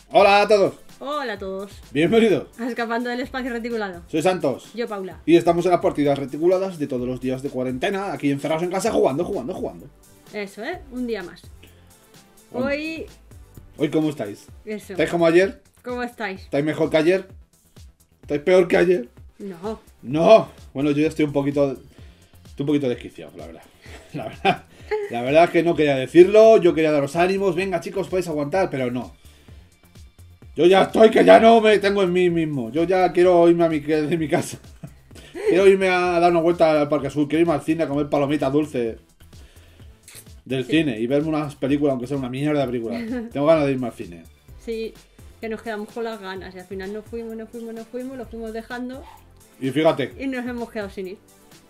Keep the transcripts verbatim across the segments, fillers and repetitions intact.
Hola a todos. Hola a todos. Bienvenidos. Escapando del espacio reticulado. Soy Santos. Yo, Paula. Y estamos en las partidas reticuladas de todos los días de cuarentena, aquí encerrados en casa jugando, jugando, jugando. Eso, ¿eh? Un día más. Hoy... Hoy, ¿cómo estáis? Eso. ¿Estáis como ayer? ¿Cómo estáis? ¿Estáis mejor que ayer? ¿Estáis peor que ayer? No. No. Bueno, yo ya estoy un poquito... Estoy un poquito desquiciado, la verdad. La verdad. La verdad es que no quería decirlo, yo quería daros ánimos. Venga, chicos, podéis aguantar, pero no. Yo ya estoy, que ya no me tengo en mí mismo. Yo ya quiero irme a mi, de mi casa. Quiero irme a dar una vuelta al Parque Sur. Quiero irme al cine a comer palomitas dulces del sí. cine y verme unas películas, aunque sea una mierda de película. Tengo ganas de irme al cine. Sí, que nos quedamos con las ganas y al final no fuimos, no fuimos, no fuimos, lo fuimos dejando. Y fíjate. Y nos hemos quedado sin ir.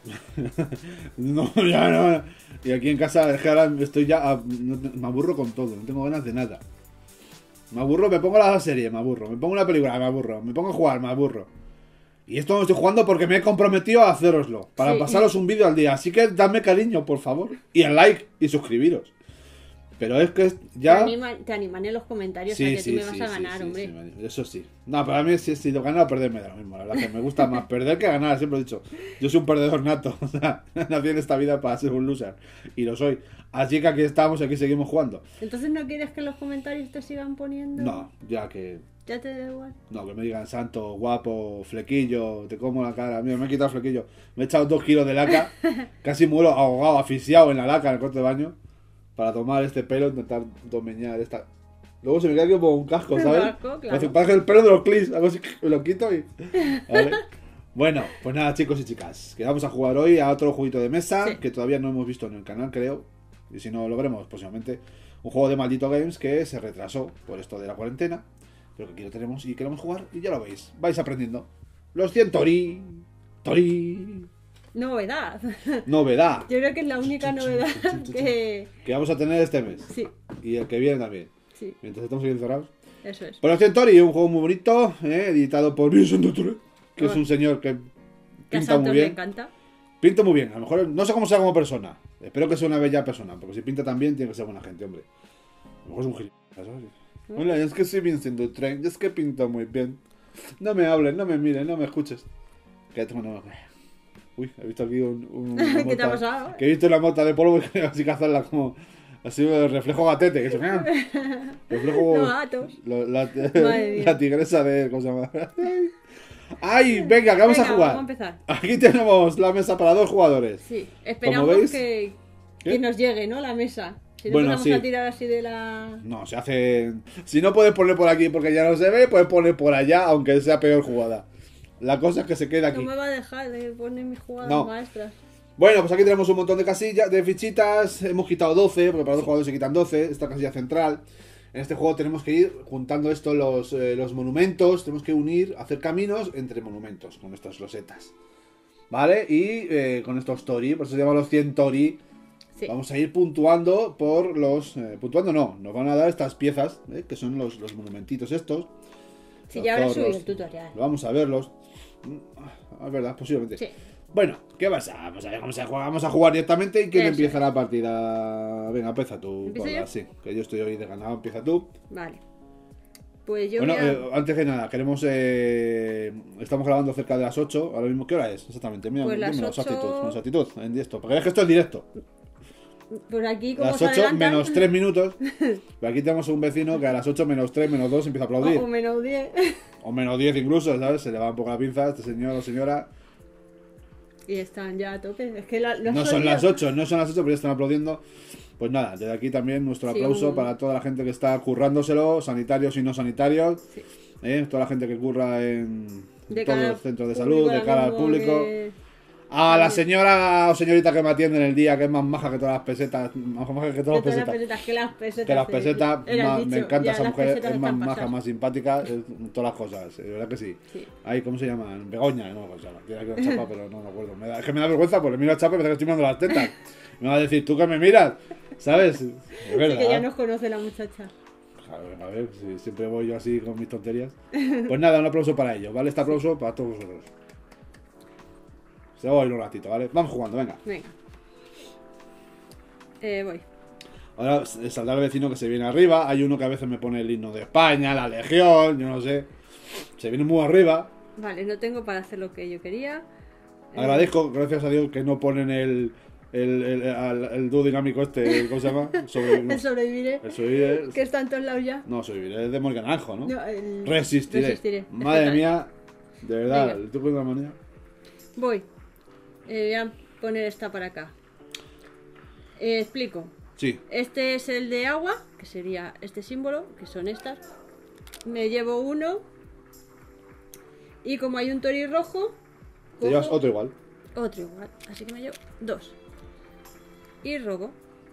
No, ya no. Y aquí en casa es que ahora estoy ya... Me aburro con todo, no tengo ganas de nada. Me aburro, me pongo la serie, me aburro. Me pongo una película, me aburro. Me pongo a jugar, me aburro. Y esto no estoy jugando porque me he comprometido a haceroslo. Para sí. pasaros un vídeo al día. Así que dadme cariño, por favor. Y el like y suscribiros. Pero es que ya... Te animan, te animan en los comentarios sí, a que sí, tú me sí, vas a ganar, sí, hombre. Sí, eso sí. No, para mí si, si lo ganar o perder me da lo mismo. La verdad que me gusta más perder que ganar, siempre he dicho. Yo soy un perdedor nato. O sea, nací en esta vida para ser un loser. Y lo soy. Así que aquí estamos, aquí seguimos jugando. Entonces ¿no quieres que los comentarios te sigan poniendo? No, ya que... ¿Ya te da igual? No, que me digan santo, guapo, flequillo, te como la cara. Mira, me he quitado el flequillo. Me he echado dos kilos de laca. Casi muero ahogado, asfixiado en la laca en el corte de baño. Para tomar este pelo, intentar domeñar esta... Luego se me queda aquí como un casco, ¿sabes? Un casco, claro. Parece el pelo de los clips, algo así, me lo quito y... ¿Vale? Bueno, pues nada, chicos y chicas, que vamos a jugar hoy a otro jueguito de mesa, sí. que todavía no hemos visto en el canal, creo, y si no lo veremos próximamente. Un juego de Maldito Games que se retrasó por esto de la cuarentena, pero que aquí lo tenemos y queremos jugar, y ya lo veis, vais aprendiendo. Los cien Tori, Tori... Novedad. Novedad. Yo creo que es la única novedad que... que vamos a tener este mes. Sí. Y el que viene también. Sí. Mientras estamos aquí encerrados. Eso es. Por el Centauri, un juego muy bonito, eh, editado por Vincent Dutour, que oh. es un señor que pinta que muy bien. Me encanta. Pinta muy bien. A lo mejor no sé cómo sea como persona. Espero que sea una bella persona, porque si pinta tan bien tiene que ser buena gente, hombre. A lo mejor es un gilipollas, ¿sabes? ¿No? Hola, es que soy Vincent Dutour, es que pinta muy bien. No me hables, no me mires, no me escuches. Que tengo una... Uy, he visto aquí un, un ¿Qué mota, te ha pasado? Que he visto una mota de polvo y así cazarla como... Así el reflejo gatete, que se me reflejo... Los gatos. Lo, la, la tigresa de... ¿Cómo se llama? ¡Ay! Venga, que vamos venga, a jugar. Vamos a empezar. Aquí tenemos la mesa para dos jugadores. Sí, esperamos que, que nos llegue, ¿no? La mesa. Si no bueno, vamos sí. a tirar así de la... No, se hace... Si no puedes poner por aquí porque ya no se ve, puedes poner por allá, aunque sea peor jugada. La cosa es que se quede aquí. No me va a dejar de poner mis jugadas no. maestras. Bueno, pues aquí tenemos un montón de casillas, de fichitas. Hemos quitado doce, porque para dos jugadores se quitan doce. Esta casilla central. En este juego tenemos que ir juntando esto, los, eh, los monumentos. Tenemos que unir, hacer caminos entre monumentos con estas losetas. ¿Vale? Y eh, con estos Tori, por eso se llaman los cien Tori. Sí. Vamos a ir puntuando por los... Eh, puntuando no, nos van a dar estas piezas, ¿eh? Que son los, los monumentitos estos. Sí, ya ahora subí el tutorial. Vamos a verlos. Es verdad, posiblemente. Sí. Bueno, ¿qué pasa? Pues a ver, vamos a jugar, vamos a jugar directamente. ¿Y quién Eso empieza es. la partida? Venga, empieza tú. ¿Empiezo Paula, yo? Sí, que yo estoy hoy de ganado. Empieza tú. Vale. Pues yo Bueno, voy a... eh, antes de nada, queremos... Eh, estamos grabando cerca de las ocho. Ahora mismo, ¿qué hora es? Exactamente. Mira, pues dime las las ocho... actitud, las actitud en directo. Para que veas que esto es directo. Pues aquí, como Las se ocho adelantan... menos tres minutos. Pero aquí tenemos un vecino que a las ocho menos tres menos dos empieza a aplaudir. O, o menos diez. O menos diez incluso, ¿sabes? Se le va un poco la pinza a este señor o señora. Y están ya a tope. Es que la, los no son sonidos... las ocho, no son las ocho, pero ya están aplaudiendo. Pues nada, desde aquí también nuestro sí, aplauso un... para toda la gente que está currándoselo, sanitarios y no sanitarios. Sí. ¿Eh? Toda la gente que curra en, en todos los centros de salud, público, de cara al público. Que... A la señora o señorita que me atiende en el día, que es más maja que todas las pesetas. Más maja que todas las pesetas. pesetas. Que las pesetas. Que las pesetas, más, dicho, me encanta esa mujer, es más maja, pasar. más simpática, es, todas las cosas, de verdad que sí. sí. Ahí, ¿cómo se llama? Begoña, no me acuerdo. Tiene aquí una chapa, pero no me acuerdo. Me da, es que me da vergüenza porque miro a chapa y me da que estoy mirando las tetas. Me va a decir, ¿tú que me miras? ¿Sabes? Es verdad. Sí, que ya nos conoce la muchacha. A ver, si siempre voy yo así con mis tonterías. Pues nada, un aplauso para ellos, ¿vale? Este aplauso para todos vosotros. Se va a ir un ratito, ¿vale? Vamos jugando, venga. Venga. Eh, voy. Ahora saldrá el vecino que se viene arriba. Hay uno que a veces me pone el himno de España, la Legión, yo no sé. Se viene muy arriba. Vale, no tengo para hacer lo que yo quería. Eh, Agradezco, gracias a Dios, que no ponen el, el, el, el, el dúo dinámico este, ¿cómo se llama? Sobre, no, el sobreviviré. el sobreviviré. Que está en todos lados ya. No, sobreviviré es de Morgan Naranjo, ¿no? No, el- Resistiré. Resistiré. Madre Espera. mía, de verdad, Venga. el truco de la manía. Voy. Eh, voy a poner esta para acá. Eh, explico. Sí, Este es el de agua, que sería este símbolo, que son estas. Me llevo uno. Y como hay un tori rojo, te llevas cojo otro igual. otro igual. Así que me llevo dos. Y robo.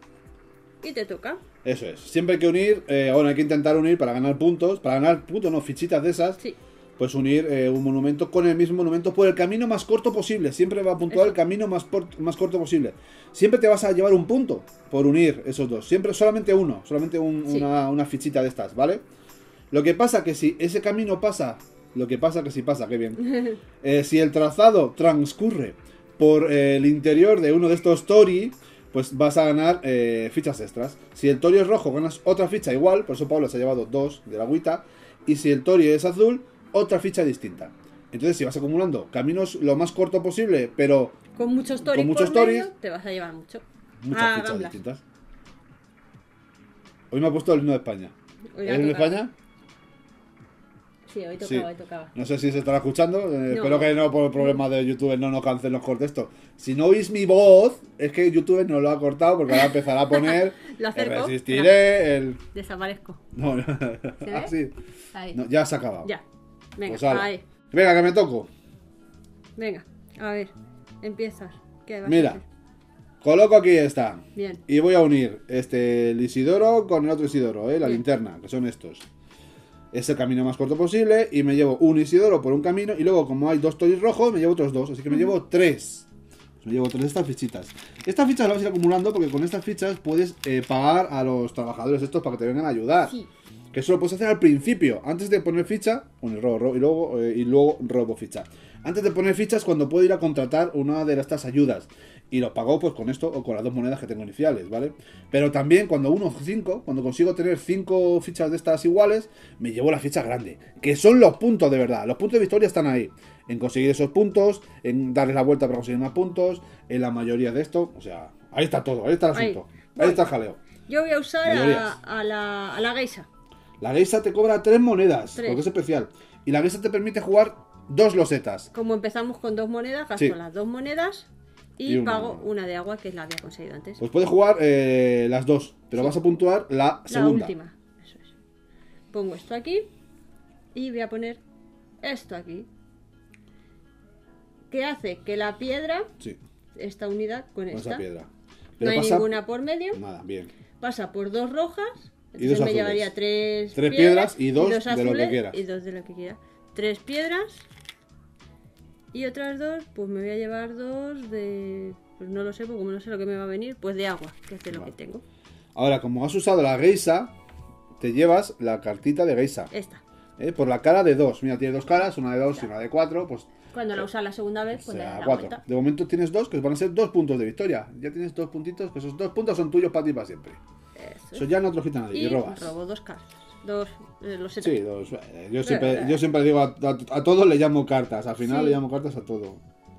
Y te toca. Eso es. Siempre hay que unir, eh, bueno, hay que intentar unir para ganar puntos. Para ganar puntos, no, fichitas de esas. Sí. Pues unir eh, un monumento con el mismo monumento por el camino más corto posible. Siempre va a puntuar Eso. el camino más, por- más corto posible. Siempre te vas a llevar un punto por unir esos dos. Siempre solamente uno, solamente un- Sí. una, una fichita de estas, ¿vale? Lo que pasa que si ese camino pasa, lo que pasa que si pasa, qué bien. Eh, si el trazado transcurre por eh, el interior de uno de estos tori, pues vas a ganar eh, fichas extras. Si el tori es rojo, ganas otra ficha igual, por eso Pablo se ha llevado dos de la agüita. Y si el tori es azul, otra ficha distinta. Entonces, si vas acumulando caminos lo más corto posible, pero Con muchos toris Con muchos por medio, toris. te vas a llevar mucho. muchas Ah, fichas gamblas. distintas. Hoy me ha puesto el himno de España. Hoy ¿El ha himno de tocado. España? Sí, hoy tocaba, Sí. hoy tocaba. No sé si se estará escuchando. eh, No. Espero que no, por problemas de YouTube no nos cancelen los cortes esto. Si no oís mi voz, es que YouTube no lo ha cortado porque ahora empezará a poner Lo el acerco. resistiré, el... Desaparezco. No, no, ve? así. Ahí. No, ya se ha acabado. Ya. Venga, Pues ala. ahí. Venga, que me toco. Venga, a ver. Empiezas. ¿Qué vas a Mira, hacer? coloco aquí esta. Bien. Y voy a unir este el Isidoro con el otro Isidoro, ¿eh? La Bien. linterna, que son estos. Es el camino más corto posible y me llevo un Isidoro por un camino y luego como hay dos toris rojos me llevo otros dos, así que me llevo tres. Me llevo tres de estas fichitas. Estas fichas las vas a ir acumulando porque con estas fichas puedes eh, pagar a los trabajadores estos para que te vengan a ayudar. Sí. Que eso lo puedes hacer al principio, antes de poner ficha, un robo, robo, y luego eh, y luego robo ficha. Antes de poner fichas, cuando puedo ir a contratar una de estas ayudas. Y lo pago pues con esto o con las dos monedas que tengo iniciales, ¿vale? Pero también cuando uno cinco, cuando consigo tener cinco fichas de estas iguales, me llevo la ficha grande. Que son los puntos de verdad. Los puntos de victoria están ahí. En conseguir esos puntos, en darles la vuelta para conseguir más puntos, en la mayoría de esto. O sea, ahí está todo, ahí está el Ahí. asunto. Ahí, Voy. está el jaleo. Yo voy a usar a, Mayorías. a la, a la geisha. La geisha te cobra tres monedas, Tres. porque es especial. Y la geisha te permite jugar dos losetas. Como empezamos con dos monedas, gasto Sí. las dos monedas y, Y una. pago una de agua, que es la que había conseguido antes. Pues puedes jugar eh, las dos, pero Sí. vas a puntuar la La segunda. última. Eso es. Pongo esto aquí y voy a poner esto aquí. Que hace que la piedra, Sí, esta unidad con con esta, esa piedra. no Pero hay pasa... ninguna por medio, Nada, bien. pasa por dos rojas, Y entonces dos me azules. llevaría tres, Tres piedras y dos de lo que azules quieras. Y dos de lo que quiera. Tres piedras y otras dos, pues me voy a llevar dos de... Pues no lo sé, porque como no sé lo que me va a venir, pues de agua, que es de lo Vale. que tengo. Ahora, como has usado la geisha, te llevas la cartita de geisha. Esta. ¿eh? Por la cara de dos. Mira, tiene dos caras, una de dos y una de cuatro. Pues Cuando la usas la segunda vez, o pues le das sea, la cuatro. vuelta. De momento tienes dos, que van a ser dos puntos de victoria. Ya tienes dos puntitos, que esos dos puntos son tuyos para ti para siempre. Eso. Eso ya no te lo quita nadie, y, Y robas. robo dos cartas. Dos, eh, los Sí, dos. eh, Yo siempre, yo siempre digo a, a, a todos le llamo cartas. Al final Sí. le llamo cartas a todo.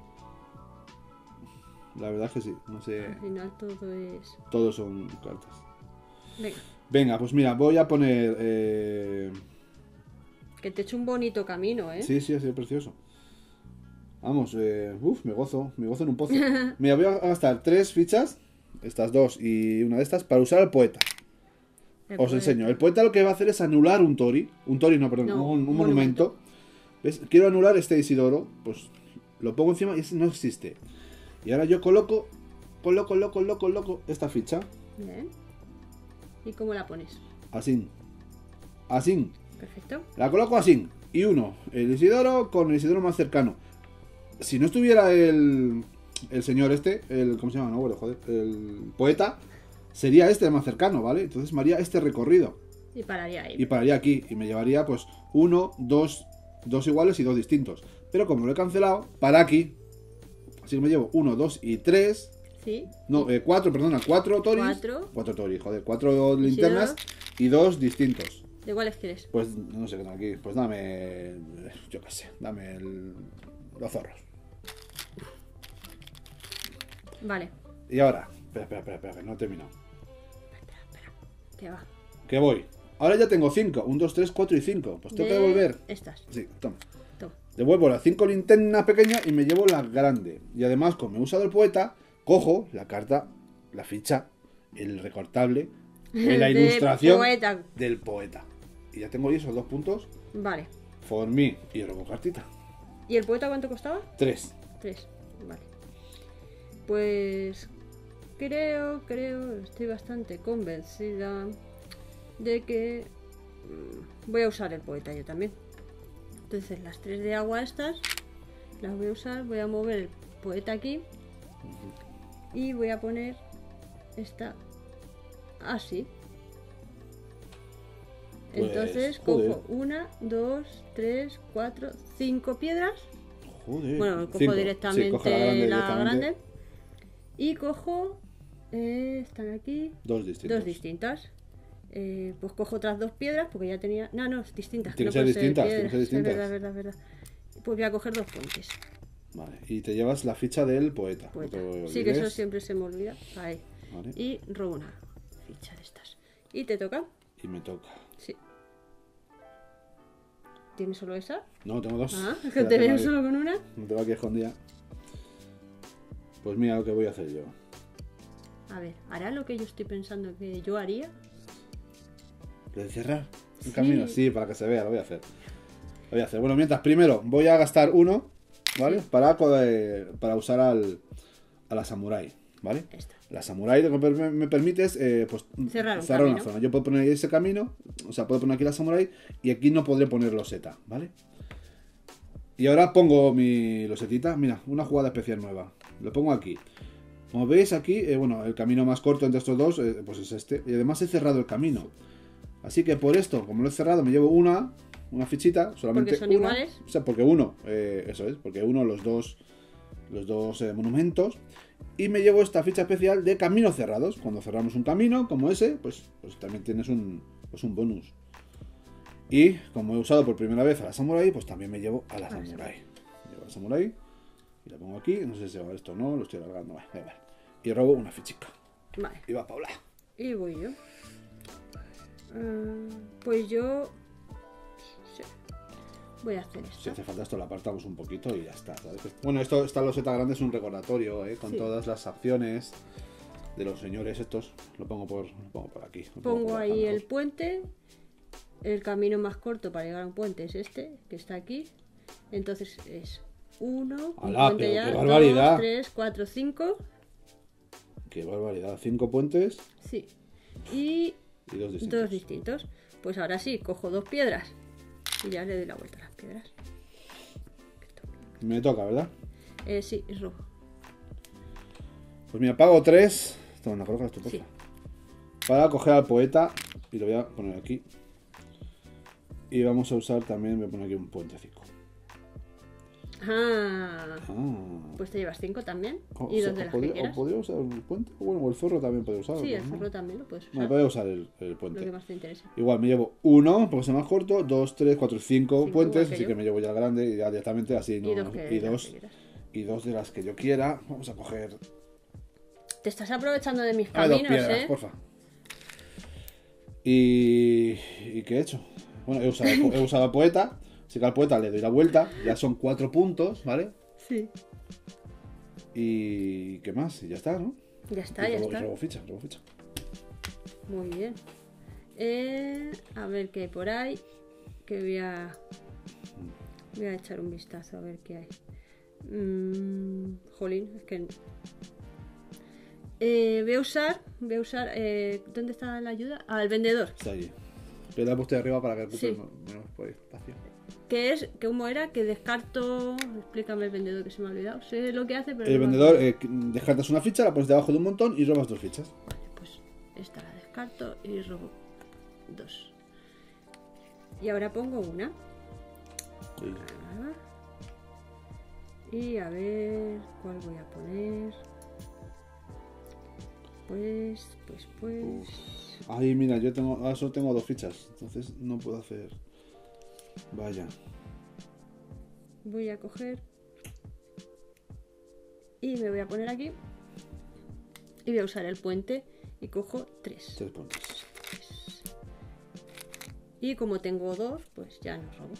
La verdad es que sí. No sé. Al final todo es... Todos son cartas. Venga, Venga, pues mira, voy a poner. Eh... que te eche un bonito camino, ¿eh? Sí, sí, ha sido precioso. Vamos, eh... Uf, me gozo, me gozo en un pozo. Mira, voy a gastar tres fichas, estas dos y una de estas, para usar al poeta. El Os poeta. enseño. El poeta lo que va a hacer es anular un tori. Un tori, no, perdón, No, un, un un monumento. ¿Ves? Quiero anular este Isidoro. Pues lo pongo encima y ese no existe. Y ahora yo coloco, coloco, coloco, coloco, coloco esta ficha. Bien. ¿Y cómo la pones? Así. Así. Perfecto. La coloco así. Y uno, el Isidoro con el Isidoro más cercano. Si no estuviera el, el señor este, el, ¿cómo se llama? No, bueno, joder, el poeta, sería este el más cercano, ¿vale? Entonces me haría este recorrido. Y pararía ahí. Y pararía aquí. Y me llevaría pues uno, dos, dos iguales y dos distintos. Pero como lo he cancelado, para aquí. Así que me llevo uno, dos y tres. Sí. No, eh, cuatro, perdona, cuatro toris. Cuatro. Cuatro toris, joder, cuatro linternas y dos distintos. ¿De cuáles quieres? Pues no sé qué tengo aquí. Pues dame. Yo qué sé, dame el, los zorros. Vale. Y ahora. Espera, espera, espera, espera, que no he terminado. Espera, espera. Que va. Que voy. Ahora ya tengo cinco. Un, dos, tres, cuatro y cinco. Pues tengo que devolver. Estas. Sí, toma. Toma. Devuelvo las cinco linternas pequeñas y me llevo la grande. Y además, como he usado el poeta, cojo la carta, la ficha, el recortable, la De ilustración poeta. del poeta. Y ya tengo ahí esos dos puntos. Vale. For me. Y robo cartita. ¿Y el poeta cuánto costaba? Tres. Tres. Vale. Pues creo, creo, estoy bastante convencida de que mm, voy a usar el poeta yo también. Entonces las tres de agua estas las voy a usar, voy a mover el poeta aquí y voy a poner esta así. Pues, Entonces joder. cojo una, dos, tres, cuatro, cinco piedras. Joder. Bueno, cojo Cinco. directamente Sí, coge la grande. la directamente. grande. Y cojo, eh, están aquí, Dos distintos. dos distintas. Eh, pues cojo otras dos piedras porque ya tenía. No, no, distintas. Tiene no que ser pueden distintas, piedras. tiene que ser distintas. Es verdad, verdad, verdad. Pues voy a coger dos puentes. Vale. Y te llevas la ficha del poeta. Poeta. No te Sí, que eso olvides. siempre se me olvida. Ahí. Vale. Y robo una ficha de estas. ¿Y te toca? Y me toca. Sí. ¿Tienes solo esa? No, tengo dos. Ah, La que te tengo veo aquí. solo con una. Me tengo aquí escondida. Pues mira lo que voy a hacer yo. A ver, ¿hará lo que yo estoy pensando que yo haría? ¿Lo de cerrar? Un Sí. camino. Sí, para que se vea, lo voy a hacer. Lo voy a hacer. Bueno, mientras, primero voy a gastar uno, ¿vale? Sí. Para, co- eh, para usar al, a la samurai, ¿vale? Esta. La samurai lo que per- me permite es eh, pues, Cerrar un una camino. zona. Yo puedo poner ahí ese camino, o sea, puedo poner aquí la samurai y aquí no podré poner loseta, ¿vale? Y ahora pongo mi losetita. Mira, una jugada especial nueva. Lo pongo aquí. Como veis aquí, eh, bueno, el camino más corto entre estos dos, eh, pues es este. Y además he cerrado el camino. Así que por esto, como lo he cerrado, me llevo una, una fichita, solamente Porque son una. iguales. O sea, porque uno, eh, eso es, porque uno los dos, los dos eh, monumentos. Y me llevo esta ficha especial de caminos cerrados. Cuando cerramos un camino como ese, pues, pues también tienes un, pues un bonus. Y como he usado por primera vez a la samurai, pues también me llevo a la A la samurai. Me llevo a la samurai y la pongo aquí. No sé si va esto o no, lo estoy alargando. Vale, da igual. Y robo una fichica. Vale. Y va Paula. Y voy yo. Ah, pues yo. Sí. Voy a hacer esto. Si hace falta esto lo apartamos un poquito y ya está. ¿sabes? Bueno, esto, esta loseta grande es un recordatorio, ¿eh? Con Sí. todas las acciones de los señores estos. Lo pongo por, lo pongo por aquí. lo Pongo por ahí acá el mejor. puente. El camino más corto para llegar a un puente es este, que está aquí. Entonces es uno, un ¡Hala, puente pero ya, qué dos, barbaridad! tres, cuatro, cinco. Qué barbaridad. Cinco puentes Sí. Y y dos distintos. dos distintos. Pues ahora sí, cojo dos piedras. Y ya le doy la vuelta a las piedras. Me toca, ¿verdad? Eh, sí, es rojo. Pues mira, pago tres. Toma, una coloca tu porfa. Sí. Para coger al poeta. Y lo voy a poner aquí. Y vamos a usar también, voy a poner aquí un puentecito. Ah, Ah. pues te llevas cinco también. O Y sea, dos de o las podría, que o quieras. podría usar el puente. Bueno, o el zorro también puede usarlo. Sí, el ¿no? zorro también lo puedes usar. Vale, voy a usar el, el Lo puente. que más te interese. Igual me llevo uno, porque es el más corto, dos, tres, cuatro, cinco Cinco, puentes, igual que así yo. que me llevo ya el grande y ya directamente así no. Y dos, que, y las dos, que quieras. y dos de las que yo quiera. Vamos a coger. Te estás aprovechando de mis Ah, dos caminos, piedras, ¿eh? porfa. Y. ¿Y qué he hecho? Bueno, he usado, he usado al poeta. Así que al poeta le doy la vuelta. Ya son cuatro puntos, ¿vale? Sí. Y. ¿Qué más? Y ya está, ¿no? Ya está, y ya robo, y está. robo ficha, robo ficha. Muy bien. Eh, a ver qué hay por ahí. Que voy a. Voy a echar un vistazo a ver qué hay. Mm, jolín, es que. Eh, voy a usar. Voy a usar. Eh, ¿Dónde está la ayuda? Ah, el vendedor. Está allí. Yo la he puesto ahí arriba para que ocupe Sí. menos por ahí espacio. Que es, que ¿cómo era? Que descarto. Explícame el vendedor que se me ha olvidado. Sé lo que hace, pero. El no me vendedor, acuerdo. eh, descartas una ficha, la pones debajo de un montón y robas dos fichas. Vale, pues esta la descarto y robo dos. Y ahora pongo una. Sí. Ah. Y a ver cuál voy a poner. pues, pues, pues... Ay, mira, yo tengo, ahora solo tengo dos fichas, entonces no puedo hacer. Vaya. Voy a coger y me voy a poner aquí y voy a usar el puente y cojo tres. Tres puntos. Y como tengo dos, pues ya no robo.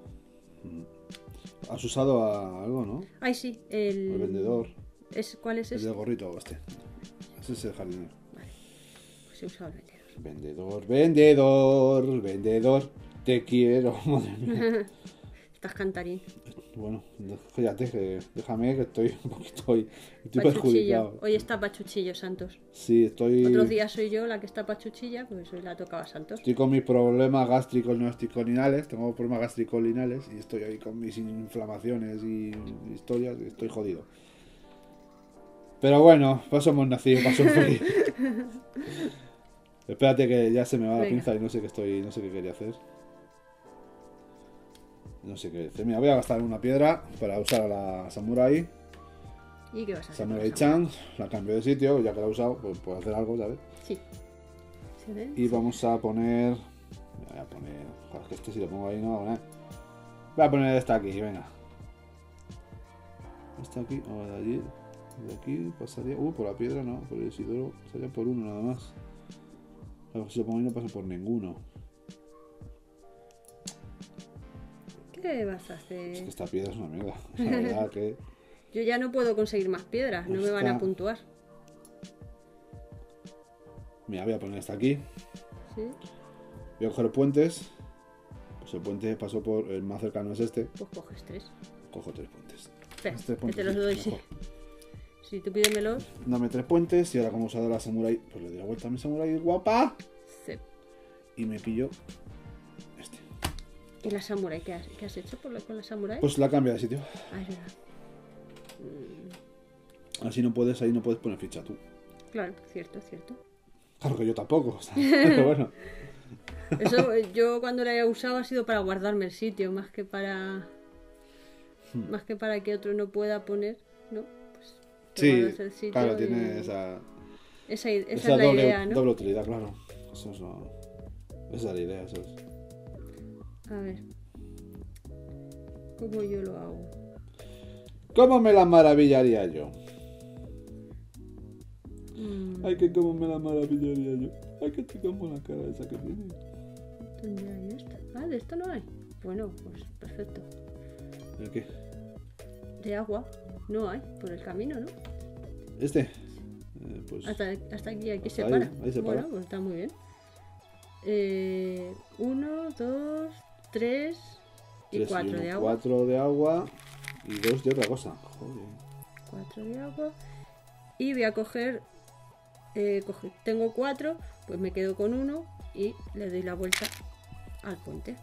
Has usado a algo, ¿no? Ay, sí, el... El vendedor. ¿Es, ¿Cuál es El ese? del gorrito, este. Ese es el jardinero. Vale, pues he usado el vendedor. Vendedor, vendedor, vendedor. Te quiero, madre mía. Estás cantarín. Bueno, fíjate, que déjame que estoy un poquito hoy. Estoy Pachuchillo. perjudicado. Hoy está Pachuchillo, Santos. Sí, estoy. Otros días soy yo la que está Pachuchilla, pues hoy la tocaba Santos. Estoy con mis problemas gástricos nosticolinales. Tengo problemas gastricolinales y estoy ahí con mis inflamaciones y historias. Y estoy jodido. Pero bueno, paso hemos nacido, paso feliz. Espérate que ya se me va la Venga. pinza y no sé qué estoy, no sé qué quería hacer. No sé qué hacer. Mira, voy a gastar una piedra para usar a la Samurai. ¿Y qué vas a hacer? Samurai con esa Chan. La cambio de sitio, ya que la he usado, pues puedo hacer algo, ¿sabes? mano? Sí. ¿Se ve? Y vamos a poner. Voy a poner. Joder, que este si lo pongo ahí no va a poner. Voy a poner esta aquí, venga. Esta aquí, o de allí. De aquí pasaría. Uh, por la piedra no, por el Isidoro. Sería por uno nada más. Claro, si lo pongo ahí no pasa por ninguno. ¿Qué vas a Es hacer? que esta piedra es una mierda. La verdad que. Yo ya no puedo conseguir más piedras, no me van a Esta- puntuar. Mira, voy a poner esta aquí. ¿Sí? Voy a coger puentes. Pues el puente pasó por. El más cercano es este. Pues coges tres. Cojo tres puentes. Espera, Este que puente te los sí, doy, sí. mejor. Si tú pídemelos, Dame tres puentes y ahora como he usado la Samurai, pues le doy la vuelta a mi Samurai guapa. sí. Y me pillo este. ¿Y la samurai? ¿Qué has, qué has hecho por la- con la samurai? Pues la cambia de sitio. Ah, es verdad. Mm, Así no puedes, ahí no puedes poner ficha tú. claro, cierto, cierto. Claro que yo tampoco. O sea, pero bueno. Eso eh, yo cuando la he usado ha sido para guardarme el sitio, más que para. Hmm. Más que para que otro no pueda poner, ¿no? Pues te Sí, guardas el sitio claro, y- tiene esa, Esa, esa esa es la doble, idea, ¿no? doble utilidad, claro. Eso es lo- esa es la idea, eso es. A ver. ¿Cómo yo lo hago? ¿Cómo me la maravillaría yo? Mm, Ay, que cómo me la maravillaría yo. Ay, que te como la cara esa que tiene. ¿Dónde hay esta? Ah, de esto no hay. Bueno, pues perfecto. ¿El qué? De agua no hay por el camino, ¿no? ¿Este? Eh, pues Hasta, hasta aquí, aquí Hasta se ahí, para. ahí se bueno, para. pues está muy bien. Eh, uno, dos, tres y tres cuatro uno, de agua. Cuatro de agua y dos de otra cosa. Joder. Cuatro de agua. Y voy a coger, eh, coge- tengo cuatro, pues me quedo con uno y le doy la vuelta al puente.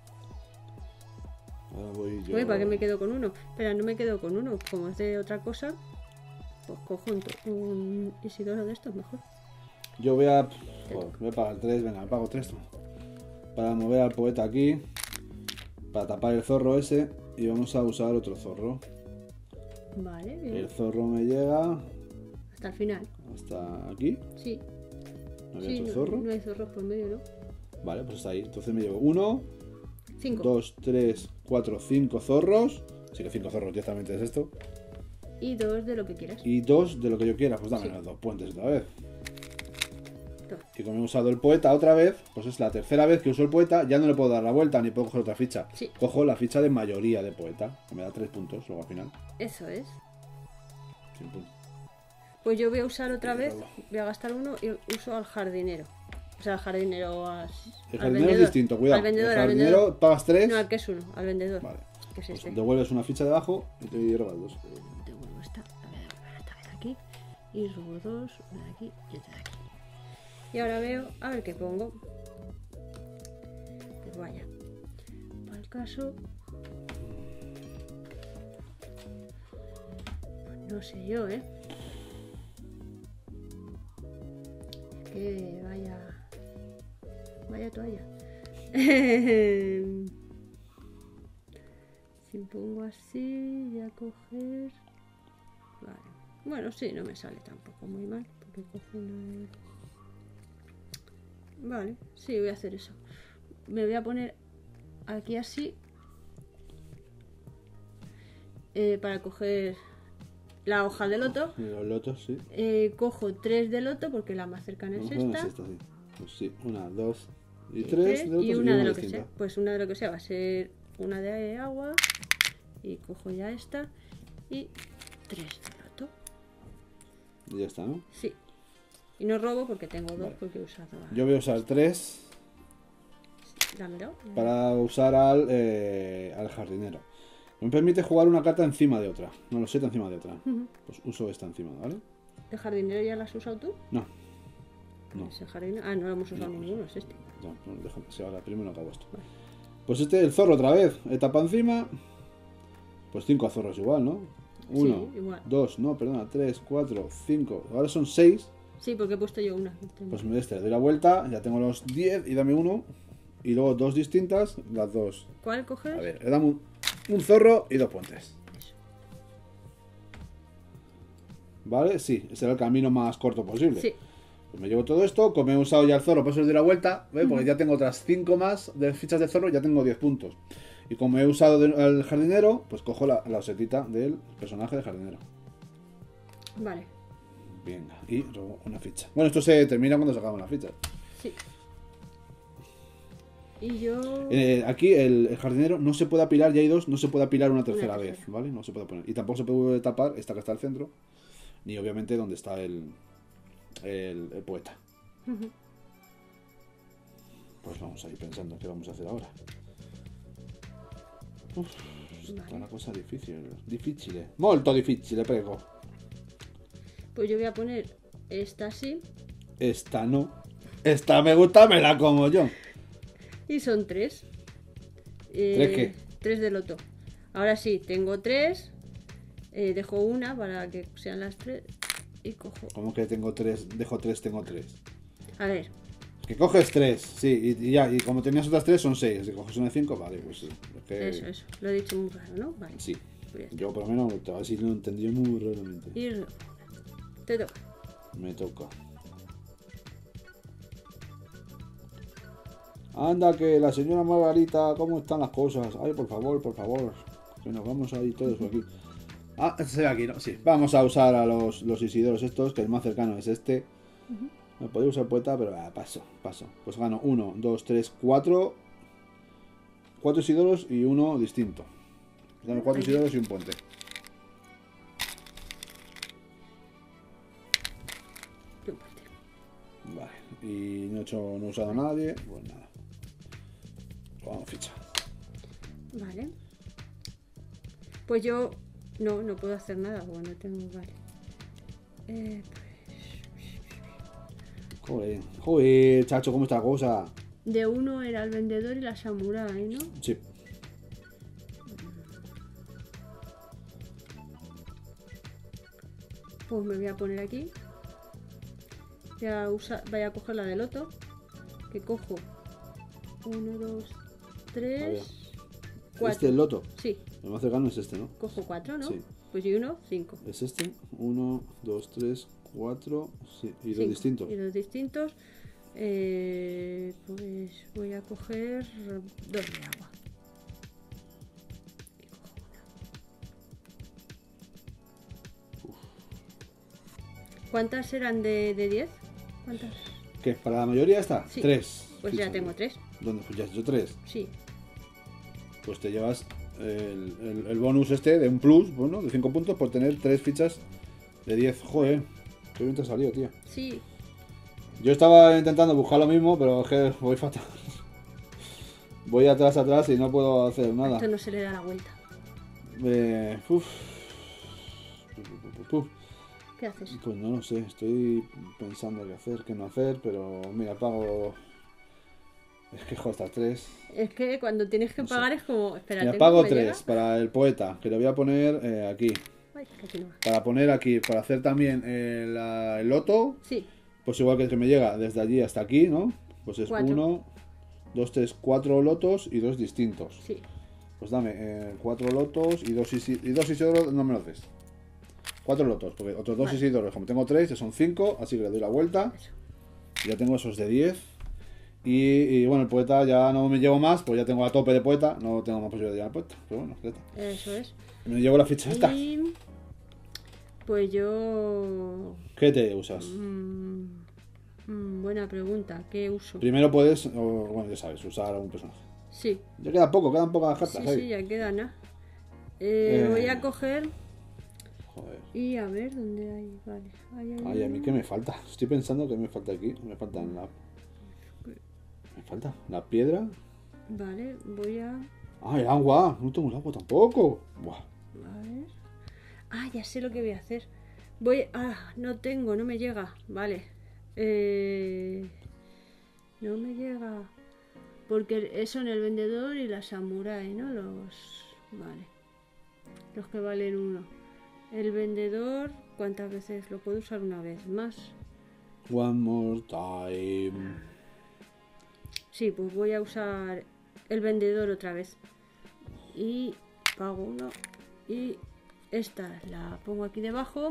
Ahora voy yo. Uy, ¿para qué me quedo con uno? Espera, no me quedo con uno. Como es de otra cosa, pues cojo un, to- un Isidoro de estos mejor. Yo voy a. Te Joder, toca. voy a pagar tres, venga, me pago tres. tú. Para mover al poeta aquí. Para tapar el zorro ese. Y vamos a usar otro zorro. Vale, bien. El zorro me llega Hasta el final. hasta aquí. Sí. ¿No había Sí, otro no, zorro? no hay zorros por medio, ¿no? Vale, pues está ahí. Entonces me llevo uno, Cinco. dos, tres, cuatro, cinco zorros. Así que cinco zorros directamente es esto. Y dos de lo que quieras. Y dos de lo que yo quiera. Pues dame Sí. los dos puentes otra vez. Dos. Y como he usado el poeta otra vez, pues es la tercera vez que uso el poeta, ya no le puedo dar la vuelta ni puedo coger otra ficha. Sí. Cojo la ficha de mayoría de poeta, que me da tres puntos luego al final. Eso es. Sin puntos. Pues yo voy a usar otra Sí, vez, claro. voy a gastar uno y uso al jardinero. O sea, al jardinero. a- El al jardinero vendedor. es distinto, cuidado. Al vendedor, el al jardinero vendedor. pagas tres. No, al que es uno, al vendedor. Vale. Que es Pues este. devuelves una ficha debajo y te robas dos. Devuelvo esta, la voy a devolver esta vez aquí. Y robo dos, una de aquí y otra de aquí. Y ahora veo, a ver qué pongo. Pues vaya. Para el caso. Pues no sé yo, ¿eh? Es que vaya. Vaya toalla. Si pongo así, voy a coger. Vale. Bueno, sí, no me sale tampoco muy mal. que coge una... Vale, sí, voy a hacer eso. Me voy a poner aquí así. Eh, para coger la hoja de loto. Y los lotos, sí. Eh, cojo tres de loto porque la más cercana es No, esta. es esta, sí. Pues sí, una, dos y, Y tres. tres, de lotos y una de lo que distinta. sea. Pues una de lo que sea va a ser una de agua. Y cojo ya esta. Y tres de loto. Y ya está, ¿no? Sí. Y no robo porque tengo dos, Vale. porque he usado. Yo voy a usar tres Dámelo. para usar al, eh, al jardinero. Me permite jugar una carta encima de otra. No, los siete encima de otra. Ujú. Pues uso esta encima, ¿vale? ¿El jardinero ya lo has usado tú? No. No. Ese jardinero... Ah, no lo hemos usado No. ninguno, es este. No, no, déjame. Sí, ahora primero acabo esto. Vale. Pues este, el zorro otra vez. Etapa encima. Pues cinco zorros igual, ¿no? Uno, Sí, igual. dos, no, perdona, tres, cuatro, cinco. Ahora son seis. Sí, porque he puesto yo una. Pues me este, le doy la vuelta, ya tengo los diez y dame uno. Y luego dos distintas, las dos. ¿Cuál coges? A ver, le damos un, un zorro y dos puentes. Eso. ¿Vale? Sí, ese era el camino más corto posible. Sí. Pues me llevo todo esto, como he usado ya el zorro, pues le doy la vuelta, ¿ve? Porque ya tengo otras cinco más de fichas de zorro, ya tengo diez puntos. Y como he usado de- el jardinero, pues cojo la, la osetita del personaje de jardinero. Vale. Venga, y robo una ficha. Bueno, esto se termina cuando sacamos la ficha. Sí. Y yo... Eh, aquí el, el jardinero no se puede apilar, ya hay dos, no se puede apilar una tercera Una vez, tercera. ¿vale? No se puede poner. Y tampoco se puede tapar esta que está al centro, ni obviamente donde está el, el, el poeta. Ujú. Pues vamos a ir pensando qué vamos a hacer ahora. Uf, está Vale. una cosa difícil. Difficile. Molto difficile, prego. Pues yo voy a poner esta así. Esta no. Esta me gusta, me la como yo. Y son tres. Eh, ¿Tres qué? Tres de loto. Ahora sí, tengo tres. Eh, dejo una para que sean las tres. Y cojo. Como que tengo tres, dejo tres, tengo tres. A ver, Que coges tres, sí, y, y ya, y como tenías otras tres son seis. Si coges una de cinco, vale, pues sí. Es que- eso, eso. Lo he dicho muy raro, ¿no? Vale. Sí. Pues ya está. Yo por lo menos, a ver si lo entendí muy raramente. Y robo. Te toca. Me toca. Anda, que la señora Margarita, ¿cómo están las cosas? Ay, por favor, por favor. Que nos vamos a ir todos por aquí. Ah, se ve aquí, ¿no? Sí. Vamos a usar a los, los Isidoros estos, que el más cercano es este. Me podría usar poeta, pero ah, paso, paso. Pues gano uno, dos, tres, cuatro. Cuatro Isidoros y uno distinto. Gano cuatro Isidoros y un puente. Y un puente. Vale. Y no he, hecho, no he usado a nadie. Pues nada. Vamos, ficha. Vale. Pues yo no, no puedo hacer nada. Bueno, tengo, vale. Eh, Joder, joder, chacho, ¿cómo está la cosa? de uno era el vendedor y la samurai, ¿no? Sí. Pues me voy a poner aquí. Voy a, usar, voy a coger la de loto. Que cojo. Uno, dos, tres, cuatro. Este es el loto. Sí, El más cercano es este, ¿no? cojo cuatro, ¿no? Sí. Pues y uno, cinco. Es este. Uno, dos, tres, cuatro. Sí. Y dos Cinco. distintos. Y dos distintos. Eh, pues voy a coger dos de agua. Y cojo una. ¿Cuántas eran de, de diez? ¿Cuántas? ¿Qué? ¿Para la mayoría está? Sí. Tres. Pues fichas. ya tengo tres. ¿Dónde? Pues ya has hecho tres. Sí. Pues te llevas el, el, el bonus este de un plus, bueno, de cinco puntos por tener tres fichas de diez. Joder, qué bien te ha salido, tío. Sí. Yo estaba intentando buscar lo mismo, pero es que voy fatal. Voy atrás, atrás y no puedo hacer nada. Esto no se le da la vuelta. Eh, uf. Uf. ¿Qué haces? Pues no lo sé, estoy pensando qué hacer, qué no hacer, pero mira, pago. Es que joder, estas tres. Es que cuando tienes que No sé. pagar es como. Espérate, Mira, pago ¿me tres llega? para el poeta, que lo voy a poner eh, aquí. Ay, que aquí no va. Para poner aquí, para hacer también eh, la- el loto, Sí, pues igual que el que me llega desde allí hasta aquí, ¿no? Pues es Cuatro. uno, dos, tres, cuatro lotos y dos distintos. sí. Pues dame eh, cuatro lotos y dos, isi- y dos Isidoro, no me lo des. Cuatro lotos, porque otros dos Vale. inhibidores, como tengo tres, ya son cinco, así que le doy la vuelta. Eso. Ya tengo esos de diez. Y, y bueno, el poeta ya no me llevo más, pues ya tengo a tope de poeta, no tengo más posibilidad de llevar poeta. Pero bueno, ya está. Eso es. Me llevo la ficha esta. Y pues yo... ¿Qué te usas? mm, mm, buena pregunta. ¿Qué uso? Primero puedes, o, bueno, ya sabes, usar a un personaje. Sí, Ya queda poco, quedan pocas sí, cartas ahí. sí, ya queda nada. Eh, Eh. Voy a coger Joder. y a ver dónde hay. Vale. Ahí hay Ay, a mí uno. qué me falta. Estoy pensando que me falta aquí. Me falta la. Me falta la piedra. Vale, voy a... Ah, el agua. No tengo el agua tampoco. Buah. A ver. Ah, ya sé lo que voy a hacer. Voy... Ah, no tengo, no me llega. Vale. Eh... No me llega. Porque son el vendedor y la samurai, ¿no? Los... Vale. Los que valen uno. El vendedor, ¿cuántas veces? Lo puedo usar una vez más. One more time. Sí, pues voy a usar el vendedor otra vez. Y pago uno. Y esta la pongo aquí debajo.